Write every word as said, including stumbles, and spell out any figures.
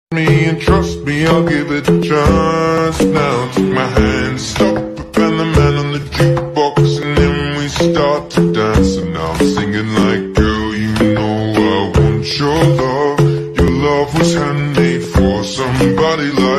me and trust me, I'll give it a chance. Now take my hand, stop it, and the man on the jukebox, and then we start to dance. And now I'm singing like, girl, you know I want your love. Your love was handmade for somebody like